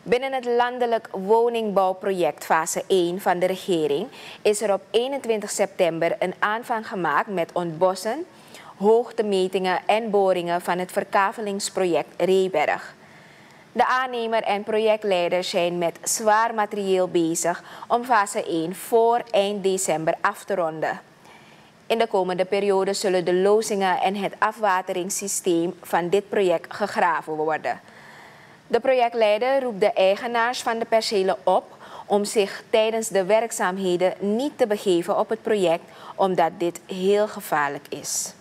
Binnen het landelijk woningbouwproject fase 1 van de regering is er op 21 september een aanvang gemaakt met ontbossen, hoogtemetingen en boringen van het verkavelingsproject Reeberg. De aannemer en projectleider zijn met zwaar materieel bezig om fase 1 voor eind december af te ronden. In de komende periode zullen de lozingen en het afwateringssysteem van dit project gegraven worden. De projectleider roept de eigenaars van de percelen op om zich tijdens de werkzaamheden niet te begeven op het project, omdat dit heel gevaarlijk is.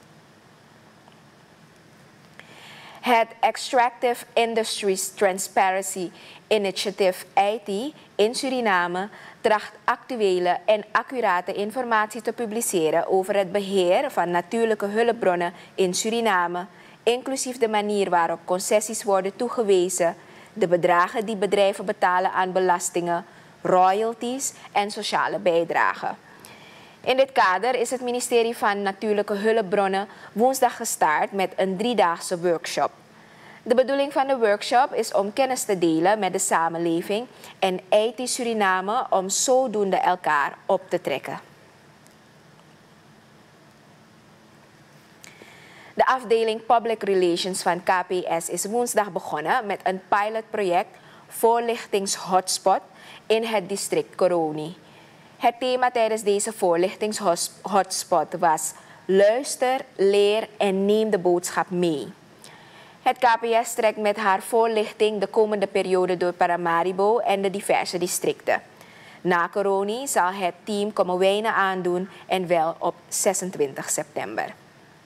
Het Extractive Industries Transparency Initiative IT in Suriname tracht actuele en accurate informatie te publiceren over het beheer van natuurlijke hulpbronnen in Suriname, inclusief de manier waarop concessies worden toegewezen, de bedragen die bedrijven betalen aan belastingen, royalties en sociale bijdragen. In dit kader is het ministerie van Natuurlijke Hulpbronnen woensdag gestart met een 3-daagse workshop. De bedoeling van de workshop is om kennis te delen met de samenleving en IT Suriname om zodoende elkaar op te trekken. De afdeling Public Relations van KPS is woensdag begonnen met een pilotproject voorlichtingshotspot in het district Koroni. Het thema tijdens deze voorlichtingshotspot was luister, leer en neem de boodschap mee. Het KPS trekt met haar voorlichting de komende periode door Paramaribo en de diverse districten. Na Koroni zal het team komen wijnen aandoen en wel op 26 september.